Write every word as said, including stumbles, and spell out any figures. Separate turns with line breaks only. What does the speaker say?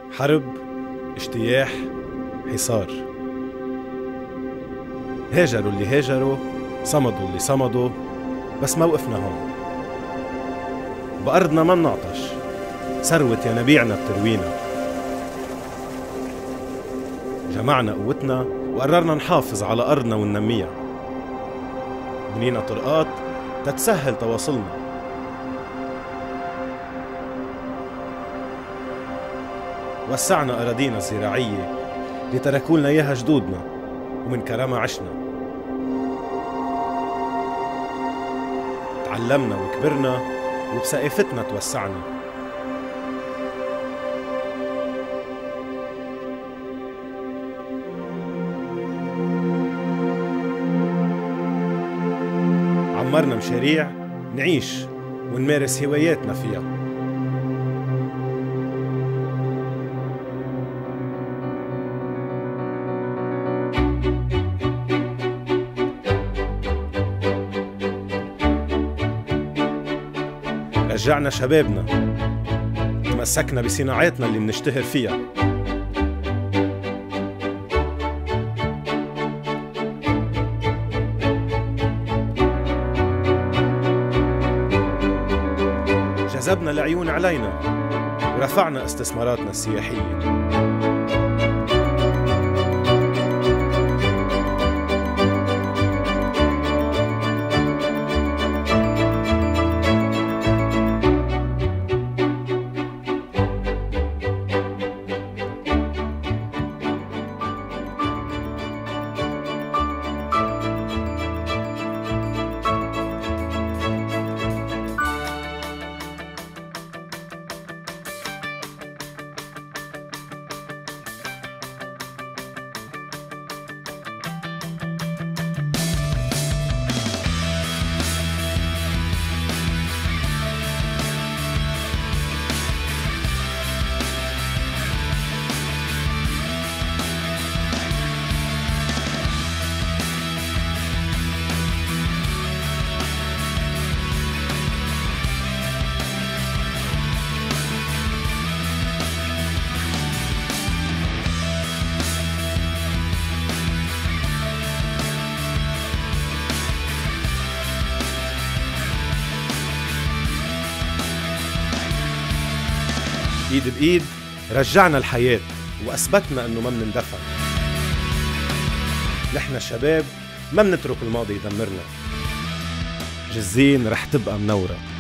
حرب، اجتياح، حصار. هاجروا اللي هاجروا، صمدوا اللي صمدوا، بس موقفنا هون. بأرضنا ما منعطش، ثروة ينابيعنا بتروينا. جمعنا قوتنا وقررنا نحافظ على أرضنا وننميها. بنينا طرقات تتسهل تواصلنا. وسعنا أراضينا الزراعية اللي تركولنا إياها جدودنا، ومن كرمها عشنا. تعلمنا وكبرنا وبثقافتنا توسعنا. عمرنا مشاريع نعيش ونمارس هواياتنا فيها. رجعنا شبابنا، تمسكنا بصناعاتنا اللي منشتهر فيها. جذبنا العيون علينا ورفعنا استثماراتنا السياحية. ايد بايد رجعنا الحياة واثبتنا انه ما منندفع. نحن الشباب ما منترك الماضي يدمرنا. جزين رح تبقى منورة.